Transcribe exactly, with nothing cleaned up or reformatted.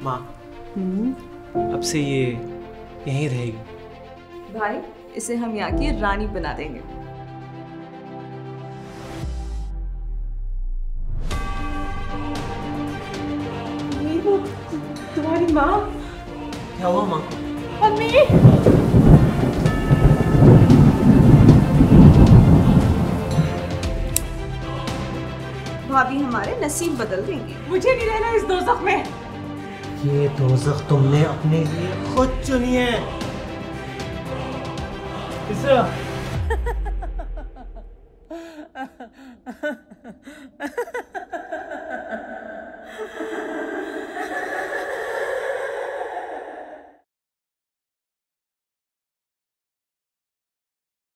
माँ, अब से ये यहीं रहेगी। भाई, इसे हम यहाँ की रानी बना देंगे। ये वो तुम्हारी माँ? क्या हुआ माँ को? मम्मी! भाभी हमारे नसीब बदल देंगी। मुझे नहीं रहना इस दोज़ख में। ये दोज़ख तुमने अपने लिए खुद चुनी है। इसरा